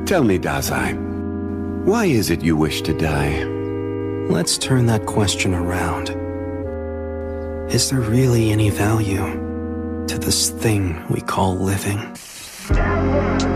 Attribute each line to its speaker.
Speaker 1: Tell me, Dazai, why is it you wish to die?
Speaker 2: Let's turn that question around. Is there really any value to this thing we call living?